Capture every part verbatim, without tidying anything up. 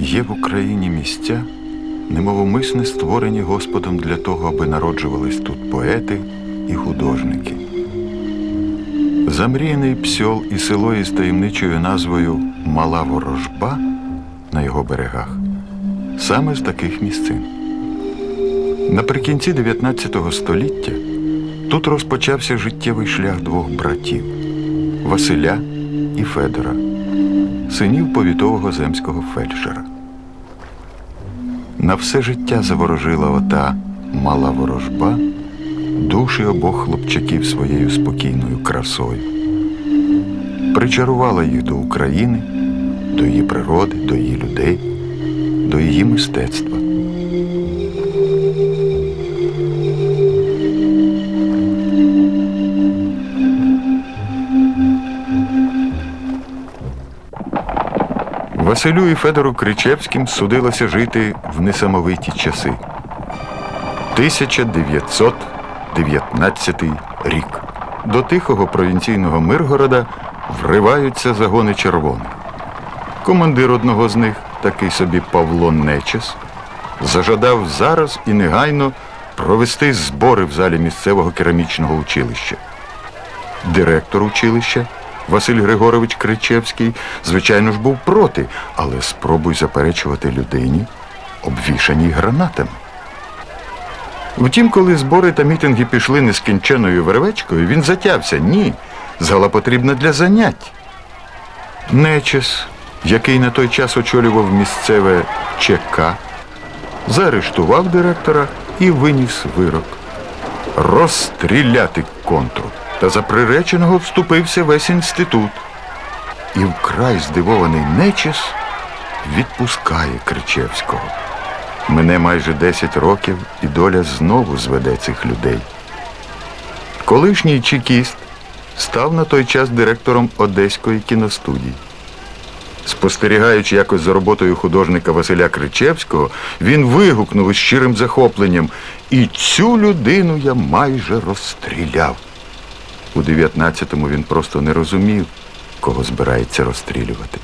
Є в Україні місця, немов умисне створені Господом для того, аби народжувались тут поети і художники. Замріяний Псьол і село із таємничою назвою Мала Ворожба на його берегах саме з таких місцин. Наприкінці дев'ятнадцятого століття тут розпочався життєвий шлях двох братів – Василя і Федора, синів повітового земського фельдшера. На все життя заворожила ота Мала Ворожба душі обох хлопчаків своєю спокійною красою. Причарувала їх до України, до її природи, до її людей, до її мистецтва. Василю і Федору Кричевським судилося жити в несамовиті часи. тисяча дев'ятсот дев'ятнадцятий рік. До тихого провінційного Миргорода вриваються загони червоних. Командир одного з них, такий собі Павло Нечес, зажадав зараз і негайно провести збори в залі місцевого керамічного училища. Директор училища Василь Григорович Кричевський, звичайно ж, був проти, але спробуй заперечувати людині, обвішаній гранатами. Втім, коли збори та мітинги пішли нескінченою вервечкою, він затявся. Ні, зала потрібна для занять. Нечес, який на той час очолював місцеве ЧК, заарештував директора і виніс вирок – розстріляти контру. Та за приреченого вступився весь інститут. І вкрай здивований Нечес відпускає Кричевського. Мине майже десять років, і доля знову зведе цих людей. Колишній чекіст став на той час директором Одеської кіностудії. Спостерігаючи якось за роботою художника Василя Кричевського, він вигукнув із щирим захопленням: «І цю людину я майже розстріляв». У дев'ятнадцятому він просто не розумів, кого збирається розстрілювати.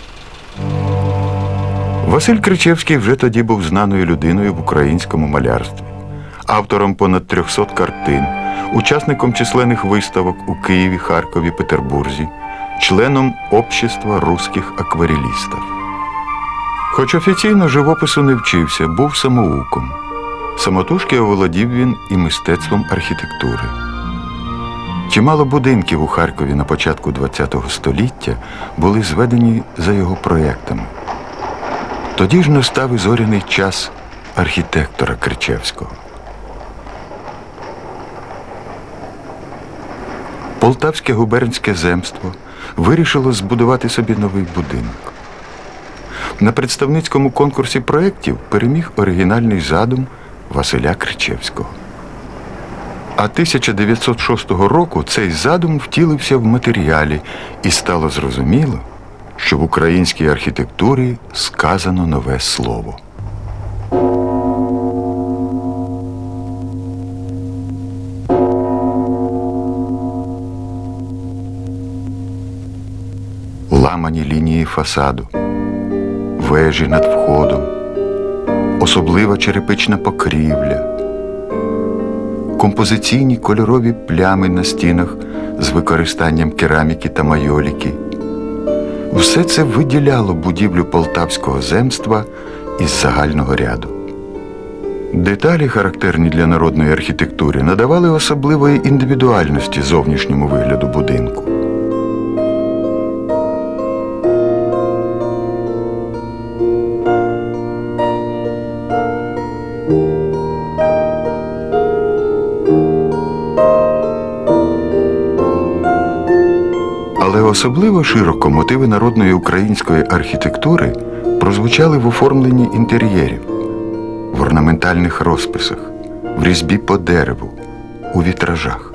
Василь Кричевський вже тоді був знаною людиною в українському малярстві, автором понад трьохсот картин, учасником численних виставок у Києві, Харкові, Петербурзі, членом Общества русських акварелістів. Хоч офіційно живопису не вчився, був самоуком. Самотужки оволодів він і мистецтвом архітектури. Чимало будинків у Харкові на початку ХХ століття були зведені за його проєктами. Тоді ж настав і зоряний час архітектора Кричевського. Полтавське губернське земство вирішило збудувати собі новий будинок. На представницькому конкурсі проєктів переміг оригінальний задум Василя Кричевського. А тисяча дев'ятсот шостого року цей задум втілився в матеріалі, і стало зрозуміло, що в українській архітектурі сказано нове слово. Ламані лінії фасаду, вежі над входом, особлива черепична покрівля, композиційні кольорові плями на стінах з використанням кераміки та майоліки. Все це виділяло будівлю полтавського земства із загального ряду. Деталі, характерні для народної архітектури, надавали особливої індивідуальності зовнішньому вигляду будинку. Але особливо широко мотиви народної української архітектури прозвучали в оформленні інтер'єрів, в орнаментальних розписах, в різьбі по дереву, у вітражах.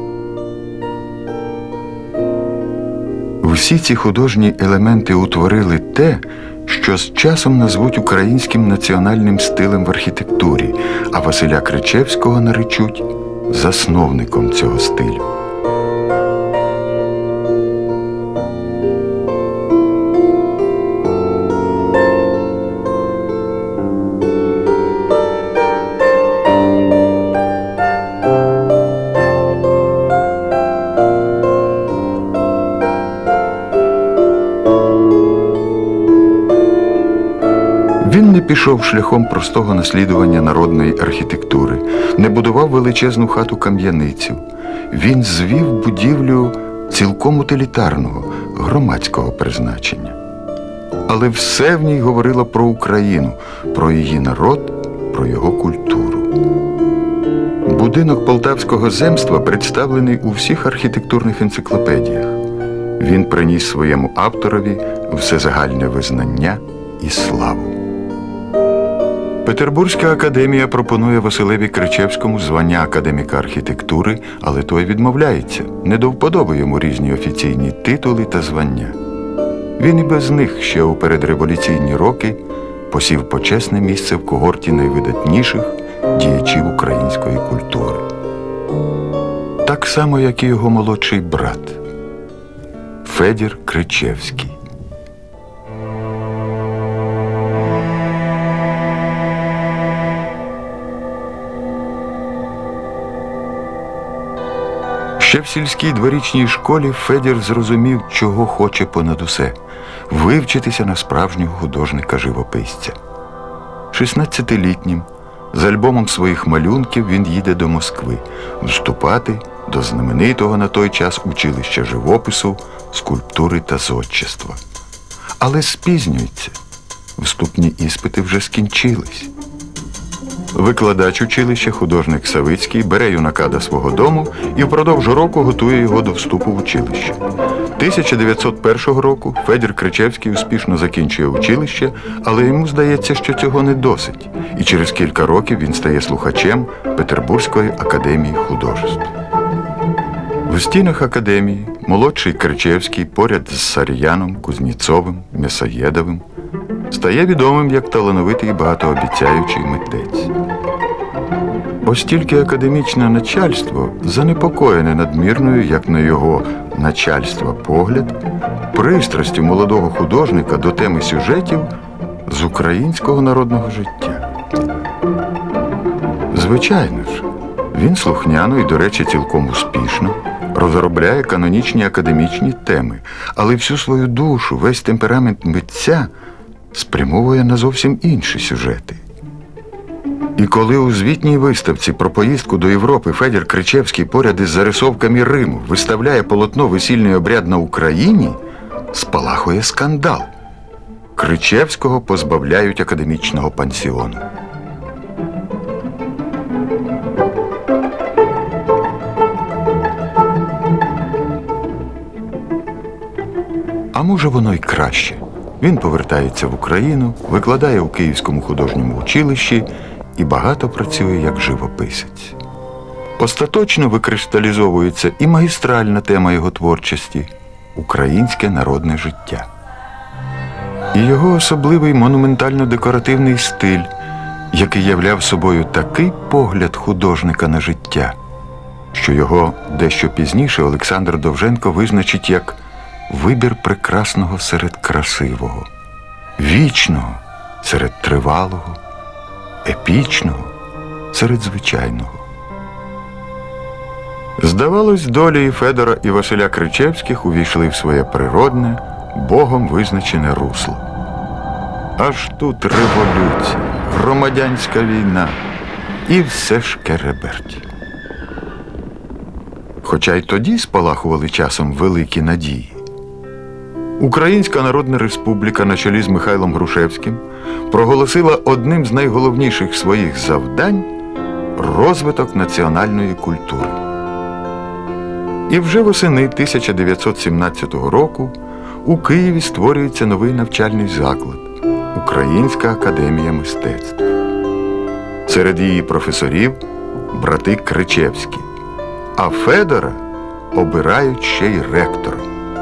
Всі ці художні елементи утворили те, що з часом назвуть українським національним стилем в архітектурі, а Василя Кричевського наречуть засновником цього стилю. пішов шляхом простого наслідування народної архітектури, не будував величезну хату-кам'яницю. Він звів будівлю цілком утилітарного, громадського призначення. Але все в ній говорило про Україну, про її народ, про його культуру. Будинок Полтавського земства представлений у всіх архітектурних енциклопедіях. Він приніс своєму авторові всезагальне визнання і славу. Петербурзька академія пропонує Василеві Кричевському звання академіка архітектури, але той відмовляється, не до вподоби йому різні офіційні титули та звання. Він і без них ще у передреволюційні роки посів почесне місце в когорті найвидатніших діячів української культури. Так само, як і його молодший брат Федір Кричевський. Ще в сільській дворічній школі Федір зрозумів, чого хоче понад усе – вивчитися на справжнього художника-живописця. шістнадцятилітнім з альбомом своїх малюнків він їде до Москви вступати до знаменитого на той час училища живопису, скульптури та зодчества. Але спізнюється. Вступні іспити вже скінчились. Викладач училища, художник Савицький, бере юнака до свого дому і впродовж року готує його до вступу в училище. тисяча дев'ятсот першого року Федір Кричевський успішно закінчує училище, але йому здається, що цього не досить. І через кілька років він стає слухачем Петербурзької академії художеств. В стінах академії молодший Кричевський поряд з Саріяном, Кузнєцовим, Мясоєдовим стає відомим як талановитий і багатообіцяючий митець. Ось тільки академічне начальство занепокоєне надмірною, як на його начальства погляд, пристрастю молодого художника до теми сюжетів з українського народного життя. Звичайно ж, він слухняно і, до речі, цілком успішно розробляє канонічні академічні теми, але всю свою душу, весь темперамент митця спрямовує на зовсім інші сюжети. І коли у звітній виставці про поїздку до Європи Федір Кричевський поряд із зарисовками Риму виставляє полотно «Весільний обряд на Україні», спалахує скандал. Кричевського позбавляють академічного пансіону. А може, воно й краще. Він повертається в Україну, викладає у Київському художньому училищі і багато працює як живописець. Остаточно викристалізовується і магістральна тема його творчості – українське народне життя. І його особливий монументально-декоративний стиль, який являв собою такий погляд художника на життя, що його дещо пізніше Олександр Довженко визначить як вибір прекрасного серед красивого, вічного серед тривалого, епічного серед звичайного. Здавалось, долі і Федора, і Василя Кричевських увійшли в своє природне, Богом визначене русло. Аж тут революція, громадянська війна і все ж кереберть. Хоча й тоді спалахували часом великі надії. Українська Народна Республіка на чолі з Михайлом Грушевським проголосила одним з найголовніших своїх завдань розвиток національної культури. І вже восени тисяча дев'ятсот сімнадцятого року у Києві створюється новий навчальний заклад – Українська академія мистецтв. Серед її професорів – брати Кричевські, а Федора обирають ще й ректором.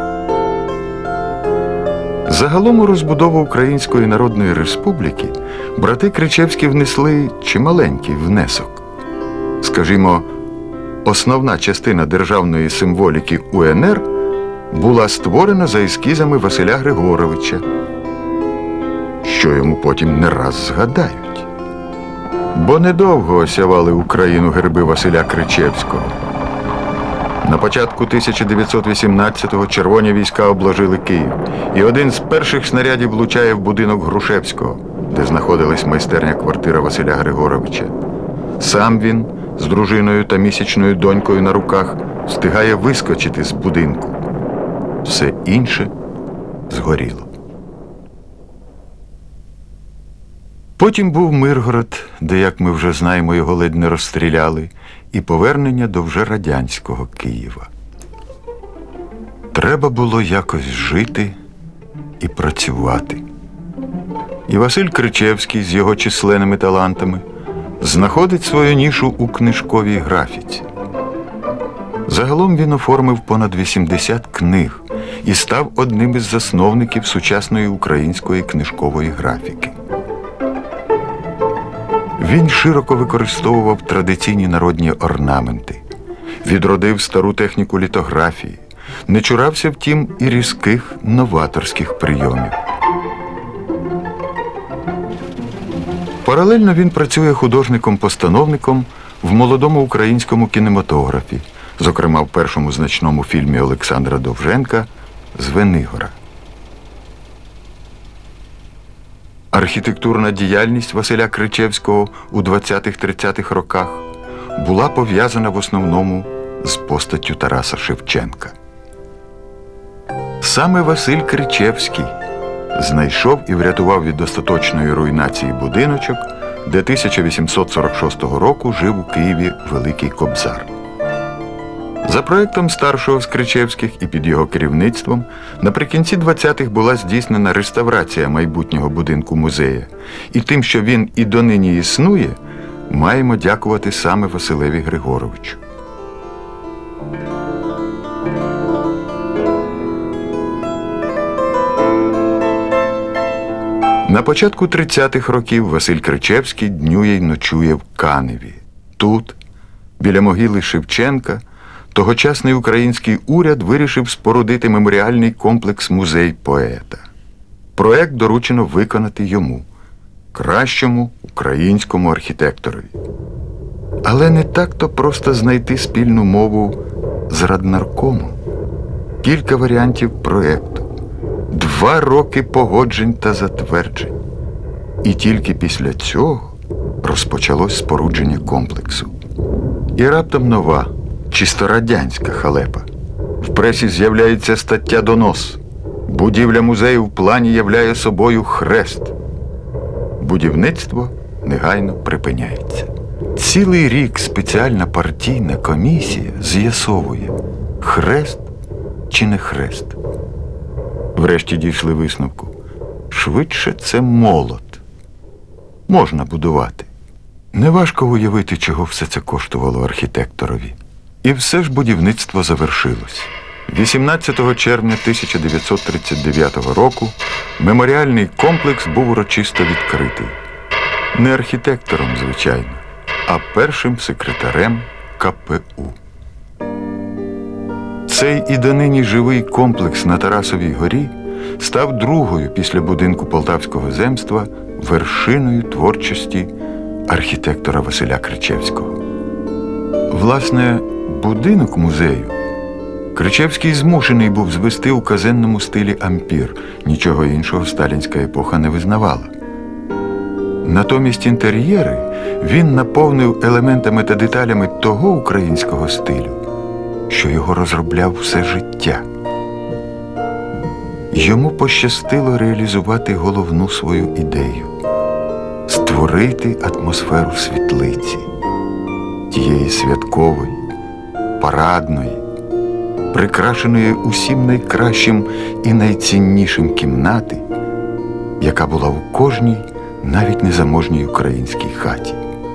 Загалом у розбудову Української Народної Республіки брати Кричевські внесли чималенький внесок. Скажімо, основна частина державної символіки УНР була створена за ескізами Василя Григоровича, що йому потім не раз згадають. Бо недовго осявали Україну герби Василя Кричевського. На початку тисяча дев'ятсот вісімнадцятого червоні війська обложили Київ, і один з перших снарядів влучає в будинок Грушевського, де знаходилась майстерня-квартира Василя Григоровича. Сам він з дружиною та місячною донькою на руках встигає вискочити з будинку. Все інше згоріло. Потім був Миргород, де, як ми вже знаємо, його ледь не розстріляли, і повернення до вже радянського Києва. Треба було якось жити і працювати. І Василь Кричевський з його численними талантами знаходить свою нішу у книжковій графіці. Загалом він оформив понад вісімдесят книг і став одним із засновників сучасної української книжкової графіки. Він широко використовував традиційні народні орнаменти, відродив стару техніку літографії, не чурався, втім, і різких новаторських прийомів. Паралельно він працює художником-постановником в молодому українському кінематографі, зокрема в першому значному фільмі Олександра Довженка «Звенигора». Архітектурна діяльність Василя Кричевського у двадцятих-тридцятих роках була пов'язана в основному з постаттю Тараса Шевченка. Саме Василь Кричевський знайшов і врятував від остаточної руйнації будиночок, де тисяча вісімсот сорок шостого року жив у Києві Великий Кобзар. За проєктом старшого з Кричевських і під його керівництвом наприкінці двадцятих була здійснена реставрація майбутнього будинку музея. І тим, що він і донині існує, маємо дякувати саме Василеві Григоровичу. На початку тридцятих років Василь Кричевський днює й ночує в Каневі. Тут, біля могили Шевченка, тогочасний український уряд вирішив спорудити меморіальний комплекс-музей поета. Проект доручено виконати йому, кращому українському архітекторові. Але не так-то просто знайти спільну мову з Раднаркомом. Кілька варіантів проекту, два роки погоджень та затверджень. І тільки після цього розпочалось спорудження комплексу. І раптом нова, чисто радянська халепа. В пресі з'являється стаття-донос. Будівля музею в плані являє собою хрест. Будівництво негайно припиняється. Цілий рік спеціальна партійна комісія з'ясовує, хрест чи не хрест. Врешті дійшли висновку. Швидше це молот. Можна будувати. Неважко уявити, чого все це коштувало архітекторові. І все ж будівництво завершилось. вісімнадцятого червня тисяча дев'ятсот тридцять дев'ятого року меморіальний комплекс був урочисто відкритий. Не архітектором, звичайно, а першим секретарем ка пе у. Цей і донині живий комплекс на Тарасовій горі став другою після будинку Полтавського земства вершиною творчості архітектора Василя Кричевського. Власне, будинок музею Кричевський змушений був звести у казенному стилі ампір. Нічого іншого сталінська епоха не визнавала. Натомість інтер'єри він наповнив елементами та деталями того українського стилю, що його розробляв все життя. Йому пощастило реалізувати головну свою ідею – створити атмосферу світлиці, тієї святкової, парадної, прикрашеної усім найкращим і найціннішим кімнати, яка була у кожній, навіть незаможній українській хаті.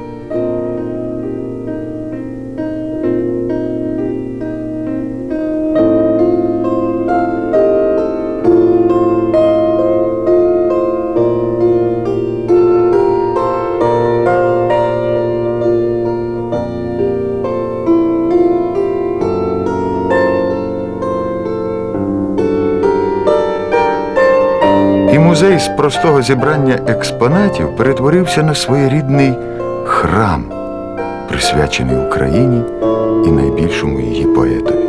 Музей з простого зібрання експонатів перетворився на своєрідний храм, присвячений Україні і найбільшому її поетові.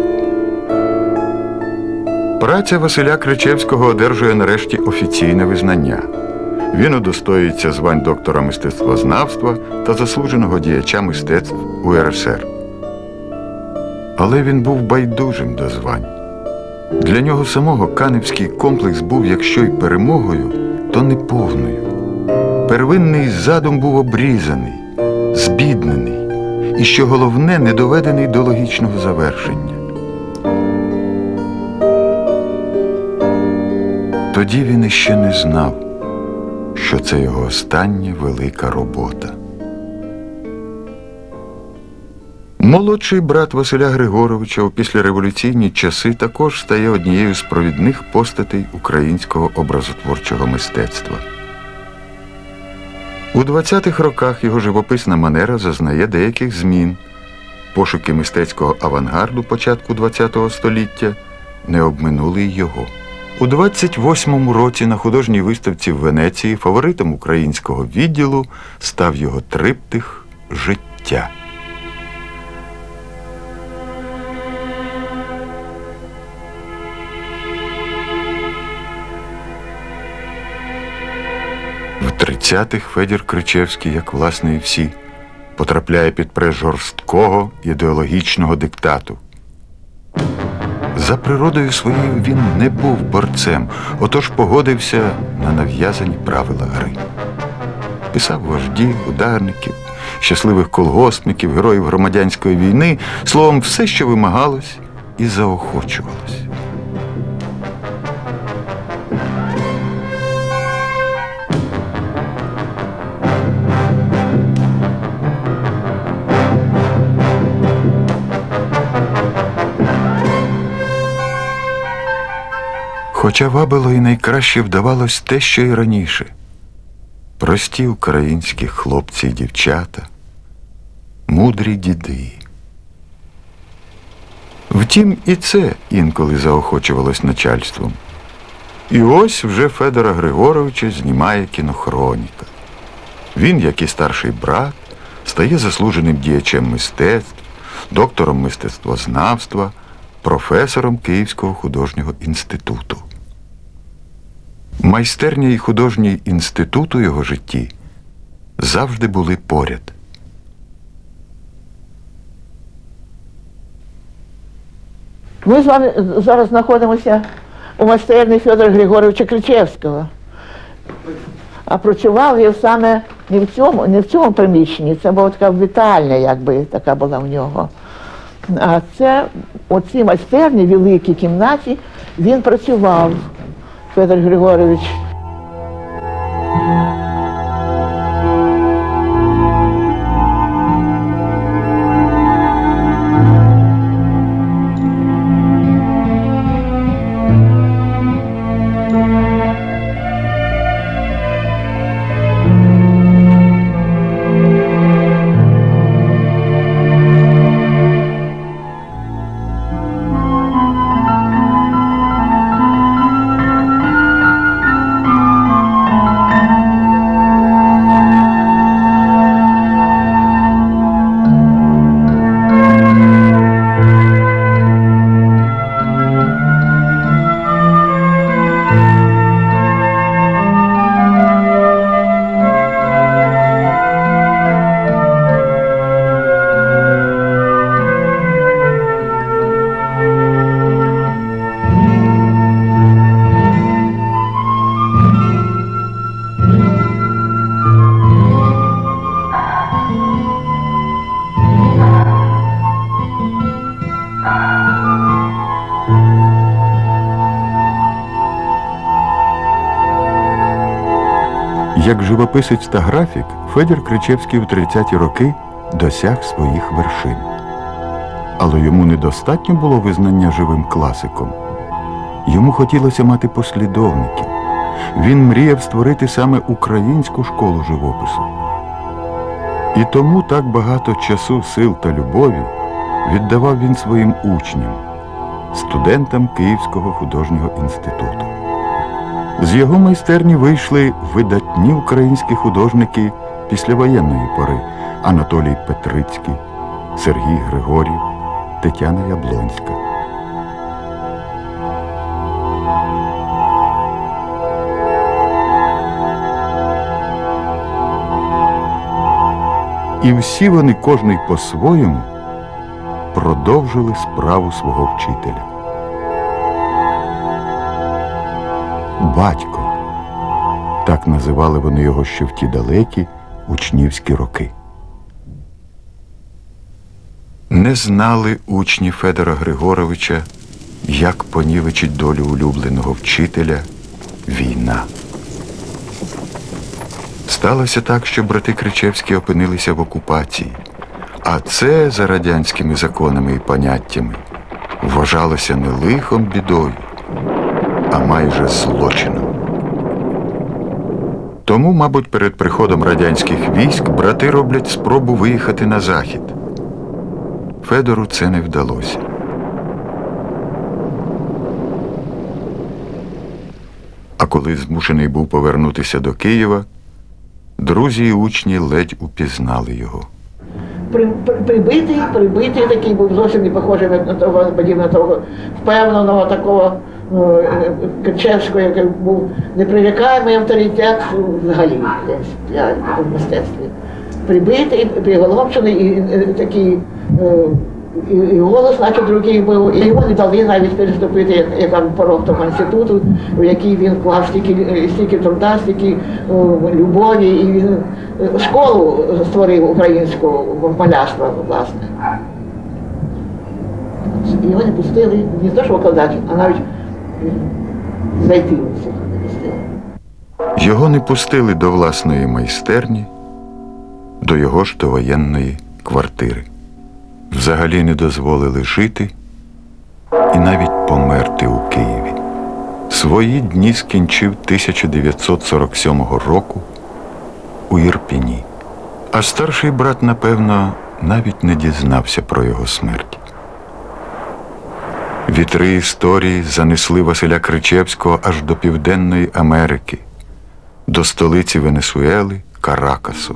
Праця Василя Кричевського одержує нарешті офіційне визнання. Він удостоюється звань доктора мистецтвознавства та заслуженого діяча мистецтв У Ер Ес Ер. Але він був байдужим до звань. Для нього самого каневський комплекс був, якщо й перемогою, то неповною. Первинний задум був обрізаний, збіднений і, що головне, не доведений до логічного завершення. Тоді він іще не знав, що це його остання велика робота. Молодший брат Василя Григоровича у післяреволюційні часи також стає однією з провідних постатей українського образотворчого мистецтва. У двадцятих роках його живописна манера зазнає деяких змін. Пошуки мистецького авангарду початку ХХ століття не обминули й його. У двадцять восьмому році на художній виставці в Венеції фаворитом українського відділу став його триптих «Життя». В тридцятих Федір Кричевський, як власне і всі, потрапляє під прес жорсткого ідеологічного диктату. За природою своєю він не був борцем, отож погодився на нав'язані правила гри. Писав вождів, ударників, щасливих колгоспників, героїв громадянської війни, словом, все, що вимагалось і заохочувалось. Хоча вабило і найкраще вдавалось те, що і раніше. Прості українські хлопці і дівчата, мудрі діди. Втім, і це інколи заохочувалось начальством. І ось вже Федора Григоровича знімає кінохроніка. Він, як і старший брат, стає заслуженим діячем мистецтв, доктором мистецтвознавства, професором Київського художнього інституту. Майстерня і художній інститут у його житті завжди були поряд. Ми з вами зараз знаходимося у майстерні Федора Григоровича Кричевського. А працював він саме не в цьому, не в цьому приміщенні, це була така вітальня, якби така була в нього. А це у цій майстерні, великій кімнаті, він працював, Федор Григорович. Як живописець та графік, Федір Кричевський у тридцяті роки досяг своїх вершин. Але йому недостатньо було визнання живим класиком. Йому хотілося мати послідовників. Він мріяв створити саме українську школу живопису. І тому так багато часу, сил та любові віддавав він своїм учням, студентам Київського художнього інституту. З його майстерні вийшли видатні українські художники післявоєнної пори: Анатолій Петрицький, Сергій Григорів, Тетяна Яблонська. І всі вони, кожний по-своєму, продовжили справу свого вчителя. Батько. Так називали вони його ще в ті далекі учнівські роки. Не знали учні Федора Григоровича, як понівечить долю улюбленого вчителя війна. Сталося так, що брати Кричевські опинилися в окупації, а це за радянськими законами і поняттями вважалося не лихом бідою, а майже злочином. Тому, мабуть, перед приходом радянських військ брати роблять спробу виїхати на захід. Федору це не вдалося. А коли змушений був повернутися до Києва, друзі і учні ледь упізнали його. При, при, прибитий, прибитий такий був зовсім не похожий на того, подібно того впевненого такого ну, Кричевського, який був неприрікаємий авторитет взагалі десь в мистецтві. Прибитий, приголомшений і, і такий і, і голос, наче другий був, і йому не дали навіть переступити, як, як там порог того інституту, в який він вклав стільки, стільки труда, стільки о, любові, і він школу створив українську малярства, власне. Його не пустили, не те, що викладати, а навіть зайти в цих не пустили. Його не пустили до власної майстерні, до його ж довоєнної квартири. Взагалі не дозволили жити і навіть померти у Києві. Свої дні скінчив тисяча дев'ятсот сорок сьомого року у Ірпіні. А старший брат, напевно, навіть не дізнався про його смерть. Вітри історії занесли Василя Кричевського аж до Південної Америки, до столиці Венесуели Каракасу.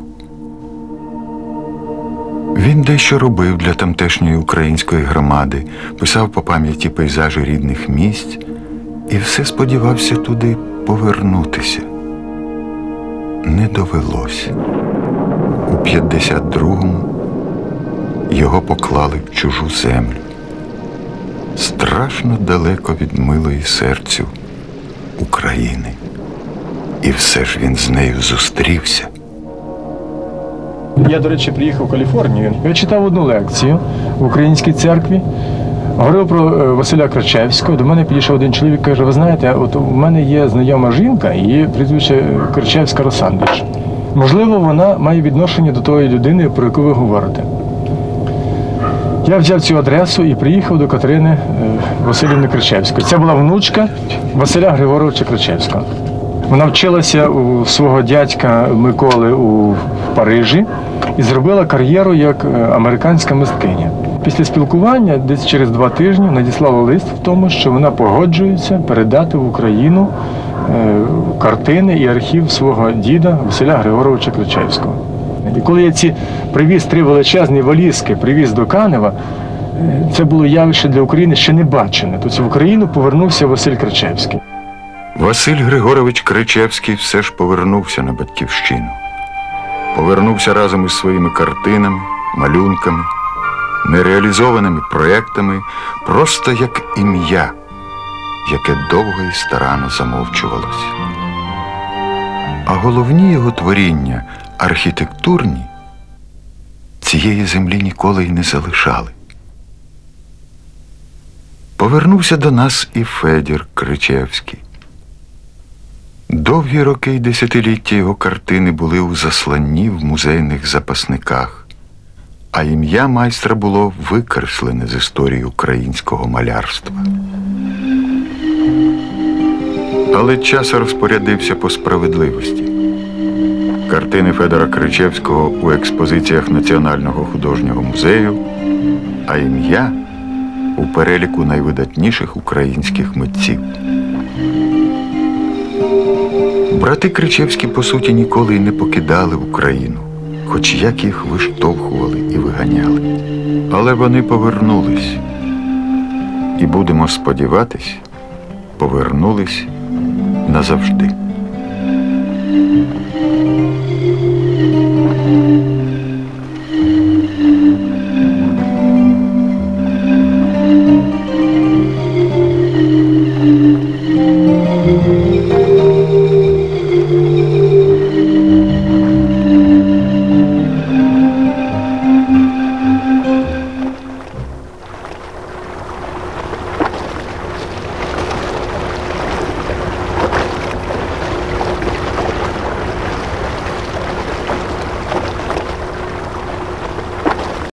Він дещо робив для тамтешньої української громади, писав по пам'яті пейзажі рідних місць і все сподівався туди повернутися. Не довелося. У п'ятдесят другому його поклали в чужу землю, страшно далеко від милої серцю України. І все ж він з нею зустрівся. Я, до речі, приїхав в Каліфорнію. Я читав одну лекцію в українській церкві. Говорив про Василя Кричевського. До мене підійшов один чоловік і каже: ви знаєте, от у мене є знайома жінка, її прізвище Кричевська Росандич. Можливо, вона має відношення до тої людини, про яку ви говорите. Я взяв цю адресу і приїхав до Катерини Василівни Кричевської. Це була внучка Василя Григоровича Кричевського. Вона вчилася у свого дядька Миколи у Парижі і зробила кар'єру як американська мисткиня. Після спілкування десь через два тижні надіслала лист в тому, що вона погоджується передати в Україну картини і архів свого діда Василя Григоровича Кричевського. І коли я ці привіз три величезні валізки, привіз до Канева, це було явище для України ще не бачене. Тобто в Україну повернувся Василь Кричевський. Василь Григорович Кричевський все ж повернувся на батьківщину. Повернувся разом із своїми картинами, малюнками, нереалізованими проєктами, просто як ім'я, яке довго і старанно замовчувалося. А головні його творіння, архітектурні, цієї землі ніколи й не залишали. Повернувся до нас і Федір Кричевський. Довгі роки й десятиліття його картини були у засланні в музейних запасниках, а ім'я майстра було викреслене з історії українського малярства. Але час розпорядився по справедливості. Картини Федора Кричевського у експозиціях Національного художнього музею, а ім'я у переліку найвидатніших українських митців. Брати Кричевські, по суті, ніколи й не покидали Україну, хоч як їх виштовхували і виганяли. Але вони повернулись. І, будемо сподіватись, повернулись назавжди.